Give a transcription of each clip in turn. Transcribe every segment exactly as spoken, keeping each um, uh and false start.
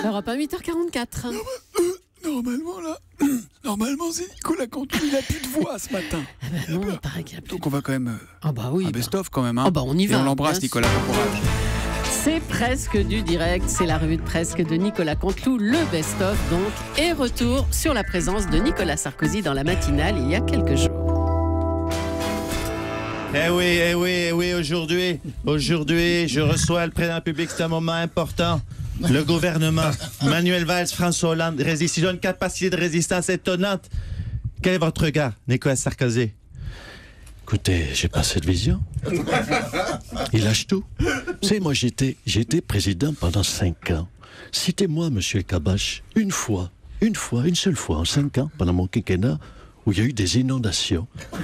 Europe un, huit heures quarante-quatre. Non, mais, euh, normalement, là, normalement, c'est Nicolas Canteloup, il n'a plus de voix ce matin. Ah bah non, il paraît qu'il a plus. Donc on va quand même. Euh, Ah bah oui. un bah. best-of quand même. Hein. Ah bah on y va. Et on l'embrasse, bien Nicolas, bon courage. C'est presque du direct, c'est la revue de presque de Nicolas Canteloup, le best-of donc, et retour sur la présence de Nicolas Sarkozy dans la matinale il y a quelques jours. Eh oui, eh oui, eh oui, aujourd'hui, aujourd'hui, je reçois le président de la République, c'est un moment important. Le gouvernement, Manuel Valls, François Hollande, résiste. Ils ont une capacité de résistance étonnante. Quel est votre regard, Nicolas Sarkozy? Écoutez, j'ai pas cette vision. Il lâche tout. Vous savez, moi, j'étais, j'étais président pendant cinq ans. Citez-moi, monsieur Kabache, une fois, une fois, une seule fois, en cinq ans, pendant mon quinquennat, où il y a eu des inondations.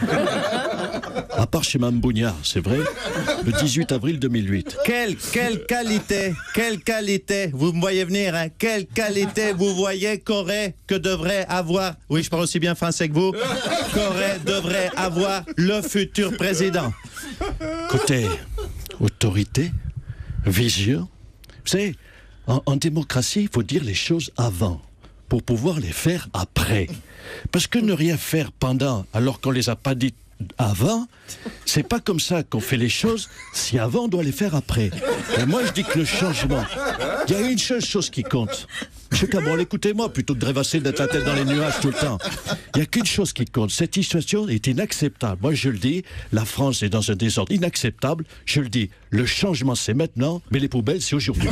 À part chez Mme Bougnard, c'est vrai, le dix-huit avril deux mille huit. Quelle, quelle qualité, quelle qualité, vous me voyez venir, hein, quelle qualité vous voyez qu'aurait, que devrait avoir, oui, je parle aussi bien français que vous, qu'aurait, devrait avoir le futur président. Côté autorité, vision, vous savez, en, en démocratie, il faut dire les choses avant, pour pouvoir les faire après. Parce que ne rien faire pendant, alors qu'on les a pas dites avant, c'est pas comme ça qu'on fait les choses. Si avant, on doit les faire après. Et moi, je dis que le changement, il y a une seule chose qui compte. Monsieur Cabrol, écoutez-moi, plutôt que de rêvasser d'être la tête dans les nuages tout le temps. Il n'y a qu'une chose qui compte. Cette situation est inacceptable. Moi, je le dis, la France est dans un désordre inacceptable. Je le dis, le changement, c'est maintenant, mais les poubelles, c'est aujourd'hui.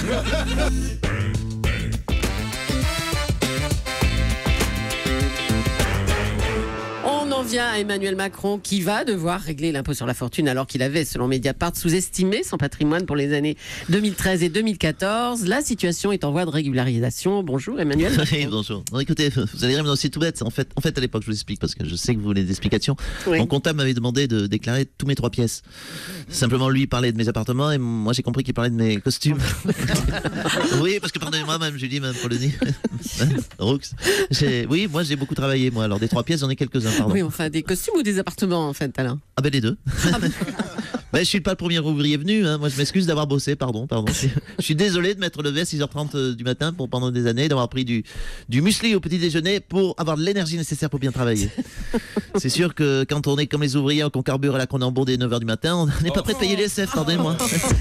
Vient à Emmanuel Macron qui va devoir régler l'impôt sur la fortune alors qu'il avait, selon Mediapart, sous-estimé son patrimoine pour les années deux mille treize et deux mille quatorze. La situation est en voie de régularisation. Bonjour Emmanuel. Oui, bonjour. Non, écoutez, vous allez rire, mais c'est tout bête. En fait, en fait, à l'époque, je vous explique parce que je sais que vous voulez des explications. Oui. Mon comptable m'avait demandé de déclarer tous mes trois pièces. Simplement, lui parlait de mes appartements et moi j'ai compris qu'il parlait de mes costumes. Oui, parce que pardonnez-moi, même Julie, même Polony, Roux. J'ai... Oui, moi j'ai beaucoup travaillé. Moi, alors des trois pièces, j'en ai quelques-uns. Pardon. Oui, enfin des costumes ou des appartements en fait, Alain? Ah ben les deux. Ah ben... ben, je suis pas le premier ouvrier venu. Hein. Moi, je m'excuse d'avoir bossé. Pardon, pardon. Je suis désolé de m'être levé à six heures trente du matin pour pendant des années, d'avoir pris du du muesli au petit déjeuner pour avoir de l'énergie nécessaire pour bien travailler. C'est sûr que quand on est comme les ouvriers, qu'on carbure et là qu'on est en bondé neuf heures du matin, on n'est pas prêt de payer les S F. Pardonnez-moi.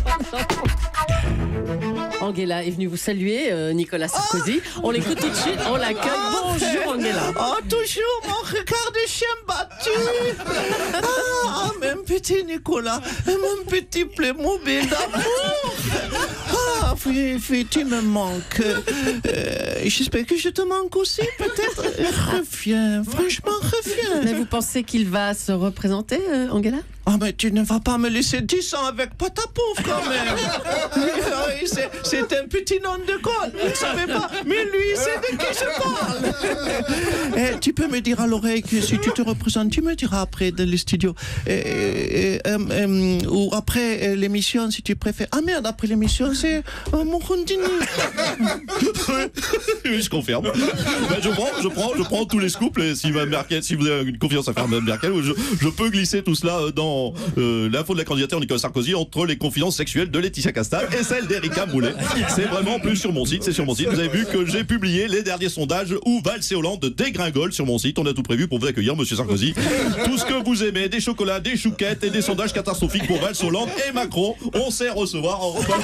Angela est venue vous saluer, euh, Nicolas Sarkozy. On l'écoute tout de suite, on l'accueille. Bonjour Angela. Oh, toujours mon regard de chien battu. Ah, mon petit Nicolas, mon petit Playmobil d'amour. Ah, oui, oui, tu me manques. Euh, J'espère que je te manque aussi, peut-être. Reviens, franchement, reviens. Mais vous pensez qu'il va se représenter, euh, Angela? Ah, mais tu ne vas pas me laisser dix ans avec Patapouf, quand même. C'est, c'est un petit nom de colle, vous ne savez pas. Mais lui, c'est de qui je parle. Et tu peux me dire à l'oreille que si tu te représentes, tu me diras après dans le studio. Et, et, et, euh, ou après l'émission, si tu préfères. Ah merde, après l'émission, c'est euh, mon Rondini. Oui, je confirme. Ben, je prends, je prends, je prends tous les scoops. Et si Mme Merkel, si vous avez une confiance à faire Mme Merkel, je, je peux glisser tout cela dans euh, l'info de la candidature de Nicolas Sarkozy entre les confidences sexuelles de Laetitia Castal et celle d'Erika Moulet. C'est vraiment plus sur mon site, c'est sur mon site. Vous avez vu que j'ai publié les derniers sondages où Valls et Hollande dégringolent sur mon site. On a tout prévu pour vous accueillir, monsieur Sarkozy. Tout ce que vous aimez, des chocolats, des chouquettes et des sondages catastrophiques pour Valls, Hollande et Macron. On sait recevoir en repas.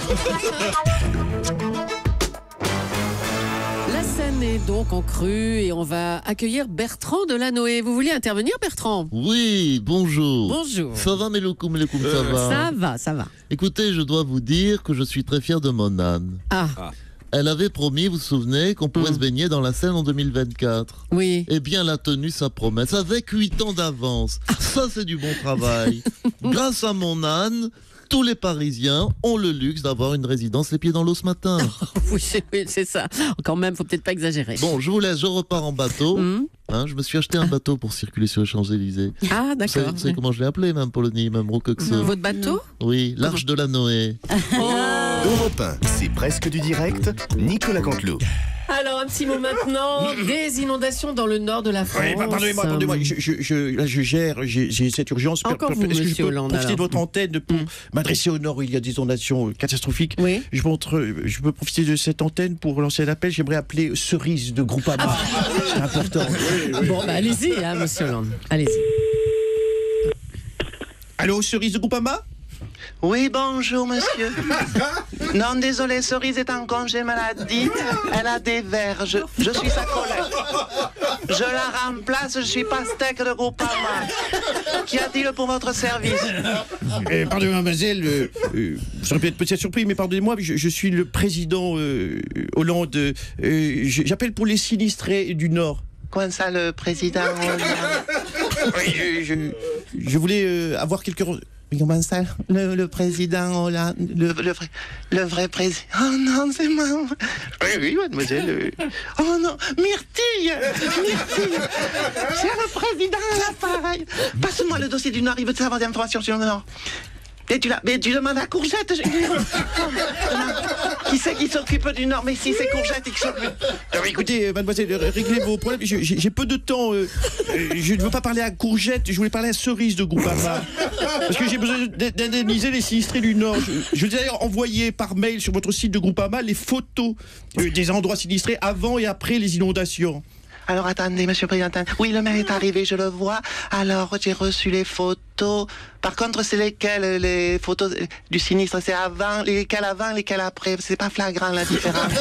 La scène est donc en crue et on va accueillir Bertrand Delanoë. Vous vouliez intervenir, Bertrand? Oui, bonjour. Bonjour. Ça va, Meloukoum, Meloukoum, ça va? Ça va, ça va. Écoutez, je dois vous dire que je suis très fier de mon âne. Ah, Elle avait promis, vous vous souvenez, qu'on pourrait Mm. se baigner dans la Seine en deux mille vingt-quatre. oui. Eh bien, elle a tenu sa promesse avec huit ans d'avance. Ça, c'est du bon travail. Grâce à mon âne, tous les Parisiens ont le luxe d'avoir une résidence les pieds dans l'eau ce matin. Oui, c'est, oui, c'est ça. Quand même, faut peut-être pas exagérer. Bon, je vous laisse, je repars en bateau. Mm. Hein, je me suis acheté un bateau pour circuler sur les Champs-Élysées. Ah, Vous savez, d'accord. vous savez comment je l'ai appelé, même Polony, même Rocox. Votre bateau? Oui, l'Arche de la Noé. Europe un, c'est presque du direct, Nicolas Canteloup. Alors, un petit mot maintenant. Des inondations dans le nord de la France. Oui, pardonnez-moi, pardonnez-moi. Je, je, je, là, je gère, j'ai, j'ai cette urgence. Encore vous, Est-ce que je monsieur peux Hollande, profiter alors de votre antenne pour Mm. m'adresser au nord où il y a des inondations catastrophiques? Oui. Je, montre, je peux profiter de cette antenne pour lancer un appel. J'aimerais appeler Cerise de Groupama. Ah. C'est important. Bon, bah, allez-y, hein, monsieur Hollande. Allez-y. Allô, Cerise de Groupama? Oui, bonjour, monsieur. Non, désolé, Cerise est en congé maladie. Elle a des verges. Je suis sa collègue. Je la remplace, je suis Pastèque de Groupama. Qu'y a-t-il pour votre service? Eh, pardonnez-moi, mademoiselle, euh, euh, vous serez peut-être peut-être surpris, mais pardonnez-moi, je, je suis le président euh, Hollande. Euh, je- j'appelle pour les sinistrés du Nord. Comment ça, le président Hollande? Oui, je, je, je voulais euh, avoir quelques... re- Mais comment ça, le, le président Hollande, le, le vrai, le vrai président? Oh non, c'est moi. Oui, oui, mademoiselle. euh, Oh non, Myrtille, Myrtille, c'est le président à l'appareil. Passe-moi le dossier du Nord, il veut savoir des informations sur le Nord. Et tu, l'as- mais tu demandes à Courgette. je- Qui c'est qui s'occupe du Nord? Mais si c'est Courgette qui s'occupe. Alors, écoutez, euh, mademoiselle, euh, réglez vos problèmes. Je- J'ai j'ai peu de temps. euh, euh, je ne veux pas parler à Courgette, je voulais parler à Cerise de Groupama. Parce que j'ai besoin d- d'indemniser les sinistrés du Nord. Je, je vous ai d'ailleurs envoyé par mail sur votre site de Groupama les photos euh, des endroits sinistrés avant et après les inondations. Alors attendez, monsieur le président. attendez. Oui, le maire est arrivé, je le vois. Alors, j'ai reçu les photos. Par contre, c'est lesquelles les photos du sinistre? C'est avant, lesquelles avant, lesquelles après? C'est pas flagrant la différence.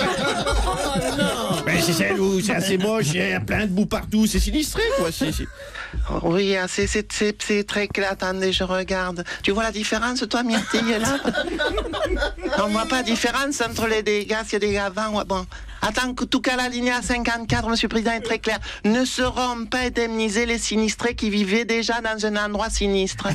Ben, c'est celle où c'est assez moche, il y a plein de bouts partout, c'est sinistré, quoi. c'est- c'est- Oui, ah, c'est, c'est, c'est, c'est très clair. Attendez, je regarde. Tu vois la différence, toi, Myrtille, là? On voit pas la différence entre les dégâts, s'il y a des dégâts avant. Ouais, bon. Attends, en tout cas, la ligne cinquante-quatre, monsieur le président, est très claire. Ne seront pas indemnisés les sinistrés qui vivaient déjà dans un endroit sinistre.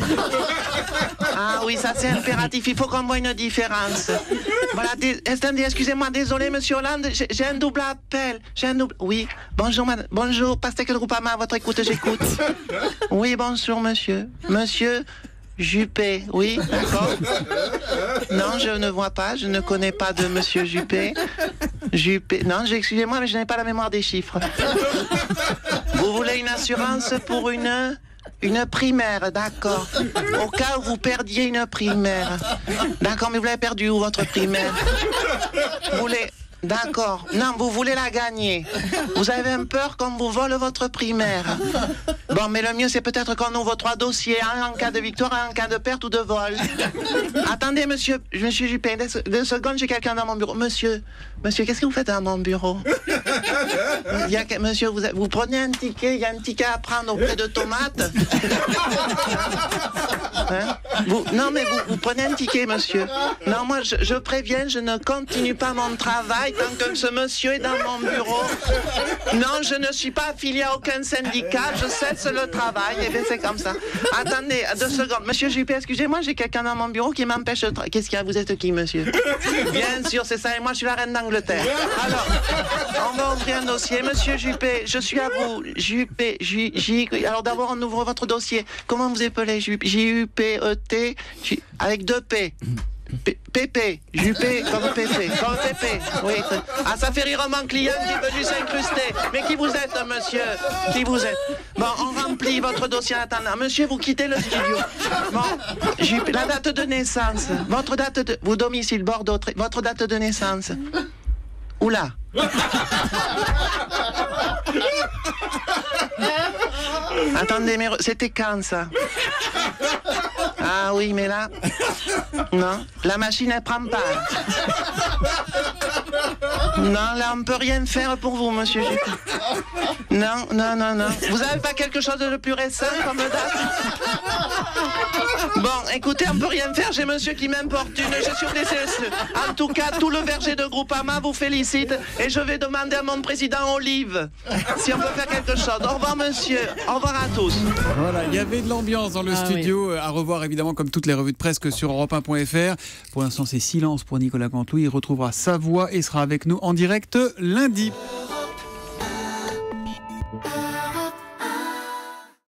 Ah oui, ça c'est impératif. Il faut qu'on voit une différence. Voilà, dé- attendez, excusez-moi, désolé, monsieur Hollande, j'ai, j'ai un double appel. J'ai un double. Oui, bonjour, madame. Bonjour, Pastèque de Groupama, à votre écoute, j'écoute. Oui, bonjour, monsieur. Monsieur Juppé, oui, d'accord. Non, je ne vois pas, je ne connais pas de monsieur Juppé. Juppé. Non, j'ai- excusez-moi, mais je n'ai pas la mémoire des chiffres. Vous voulez une assurance pour une. Une primaire, d'accord. Au cas où vous perdiez une primaire. D'accord, mais vous l'avez perdu où, votre primaire? Vous voulez... D'accord. Non, vous voulez la gagner. Vous avez un peur qu'on vous vole votre primaire. Bon, mais le mieux, c'est peut-être qu'on ouvre trois dossiers, un en cas de victoire, un en cas de perte ou de vol. Attendez, monsieur, monsieur Juppé, deux, deux secondes, j'ai quelqu'un dans mon bureau. Monsieur, monsieur, qu'est-ce que vous faites dans mon bureau? Il y a, que- monsieur, vous, vous prenez un ticket, il y a un ticket à prendre auprès de Tomate. Hein? Vous, non, mais vous, vous prenez un ticket, monsieur. Non, moi, je, je préviens, je ne continue pas mon travail tant que ce monsieur est dans mon bureau. Non, je ne suis pas affilié à aucun syndicat, je cesse le travail. Et bien, c'est comme ça. Attendez, deux secondes. Monsieur Juppé, excusez-moi, j'ai quelqu'un dans mon bureau qui m'empêche de travailler. Qu'est-ce qu'il y a? Vous êtes qui, monsieur? Bien sûr, c'est ça. Et moi, je suis la reine d'Angleterre. Alors, on va ouvrir un dossier. Monsieur Juppé, je suis à vous. Juppé, J... J... Alors, d'abord, on ouvre votre dossier. Comment vous appelez? Juppé, J U P E T, J- avec deux P. P- Pépé, Juppé, comme Pépé, comme Pépé, oui. c'est- Ah, ça fait rire mon client qui est venu s'incruster. Mais qui vous êtes, monsieur? Qui vous êtes? Bon, on remplit votre dossier en attendant. Monsieur, vous quittez le studio. Bon, Juppé, la date de naissance, votre date de... Vous domicile Bordeaux, très- votre date de naissance. Oula. Attendez, mais re- c'était quand, ça? Ah oui, mais là... Non, la machine, elle prend pas. Non, là, on peut rien faire pour vous, monsieur Juppé. Non, non, non, non. Vous avez pas quelque chose de plus récent comme date? Bon, écoutez, on peut rien faire, j'ai monsieur qui m'importune, je suis au D C S E. En tout cas, tout le verger de Groupama vous félicite et je vais demander à mon président Olive si on peut faire quelque chose. Au revoir, monsieur. Au revoir à tous. Voilà, il y avait de l'ambiance dans le Ah studio. À revoir évidemment comme toutes les revues de presse que sur europe un point f r. Pour l'instant, c'est silence pour Nicolas Cantou. Il retrouvera sa voix et sera avec nous en direct lundi.